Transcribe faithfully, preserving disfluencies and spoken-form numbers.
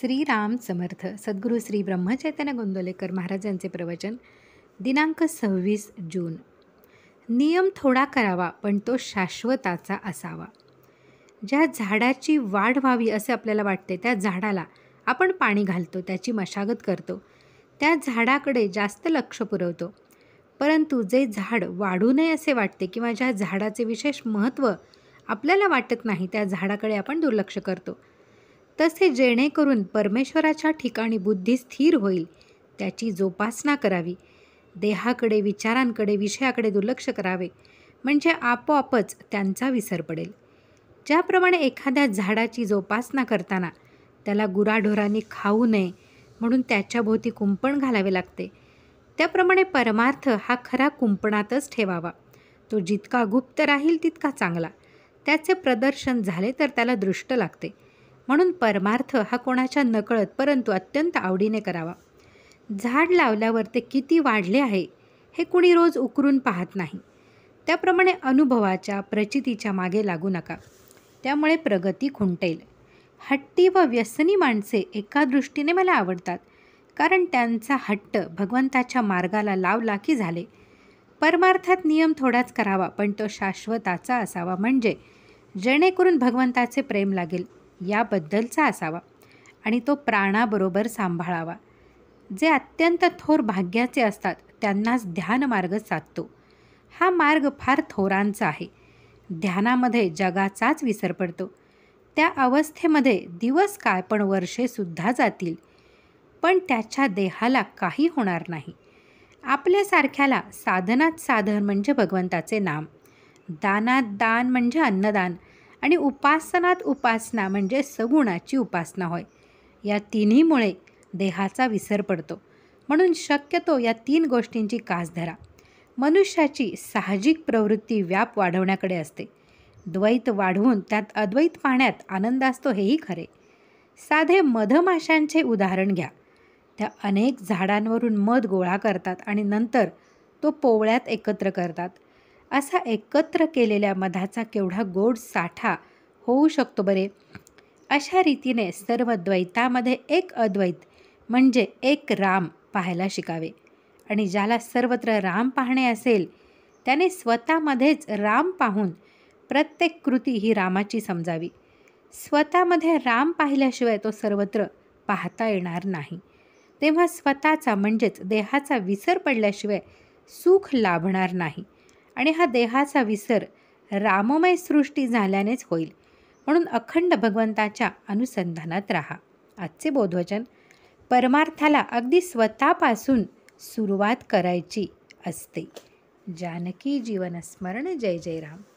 श्रीराम समर्थ. सद्गुरू श्री ब्रह्मचैतन्य गोंदवलेकर महाराजांचे प्रवचन दिनांक सव्वीस जून. नियम थोडा करावा पण तो शाश्वताचा असावा. ज्या झाडाची वाढ व्हावी असे आपल्याला वाटते त्या झाडाला आपण पाणी घालतो, त्याची मशागत करतो, त्या झाडाकडे जास्त लक्ष पुरवतो. परंतु जे झाड वाढू नये असे वाटते किंवा ज्या झाडाचे विशेष महत्त्व आपल्याला वाटत नाही त्या झाडाकडे आपण दुर्लक्ष करतो. तसे जेणेकरून परमेश्वराच्या ठिकाणी बुद्धी स्थिर होईल त्याची जोपासना करावी. देहाकडे, विचारांकडे, विषयाकडे दुर्लक्ष करावे म्हणजे आपोआपच त्यांचा विसर पडेल. ज्याप्रमाणे एखाद्या झाडाची जोपासना करताना त्याला गुराढोरांनी खाऊ नये म्हणून त्याच्याभोवती कुंपण घालावे लागते, त्याप्रमाणे परमार्थ हा खरा कुंपणातच ठेवावा. तो जितका गुप्त राहील तितका चांगला. त्याचे प्रदर्शन झाले तर त्याला दृष्ट लागते. म्हणून परमार्थ हा कोणाच्या नकळत परंतु अत्यंत आवडीने करावा. झाड लावल्यावर ते किती वाढले आहे हे कुणी रोज उकरून पाहत नाही. त्याप्रमाणे अनुभवाच्या प्रचितीच्या मागे लागू नका, त्यामुळे प्रगती खुंटेल. हट्टी व व्यसनी माणसे एका दृष्टीने मला आवडतात, कारण त्यांचा हट्ट भगवंताच्या मार्गाला लावला की झाले. परमार्थात नियम थोडाच करावा पण तो शाश्वताचा असावा, म्हणजे जेणेकरून भगवंताचे प्रेम लागेल याबद्दलचा असावा आणि तो प्राणाबरोबर सांभाळावा. जे अत्यंत थोर भाग्याचे असतात त्यांनाच ध्यान मार्ग साधतो. हा मार्ग फार थोरांचा आहे. ध्यानामध्ये जगाचाच विसर पडतो. त्या अवस्थेमध्ये दिवस काय पण वर्षेसुद्धा जातील, पण त्याच्या देहाला काही होणार नाही. आपल्यासारख्याला साधनात साधन म्हणजे भगवंताचे नाम, दानात दान म्हणजे अन्नदान आणि उपासनात उपासना म्हणजे सगुणाची उपासना होय. या तिन्हीमुळे देहाचा विसर पडतो. म्हणून शक्यतो या तीन गोष्टींची कास धरा. मनुष्याची साहजिक प्रवृत्ती व्याप वाढवण्याकडे असते. द्वैत वाढवून त्यात अद्वैत पाहण्यात आनंद असतो हेही खरे. साधे मधमाशांचे उदाहरण घ्या. त्या अनेक झाडांवरून मध गोळा करतात आणि नंतर तो पोवळ्यात एकत्र करतात. असा एकत्र केलेल्या मधाचा केवढा गोड साठा होऊ शकतो बरे. अशा रीतीने सर्व द्वैतामध्ये एक अद्वैत म्हणजे एक राम पाहायला शिकावे. आणि ज्याला सर्वत्र राम पाहणे असेल त्याने स्वतःमध्येच राम पाहून प्रत्येक कृती ही रामाची समजावी. स्वतःमध्ये राम पाहिल्याशिवाय तो सर्वत्र पाहता येणार नाही. तेव्हा स्वतःचा म्हणजेच देहाचा विसर पडल्याशिवाय सुख लाभणार नाही. आणि हा देहाचा विसर राममय सृष्टी झाल्यानेच होईल. म्हणून अखंड भगवंताच्या अनुसंधानात राहा. आजचे बोधवचन: परमार्थाला अगदी स्वतःपासून सुरुवात करायची असते. जानकी जीवन स्मरण. जय जय राम.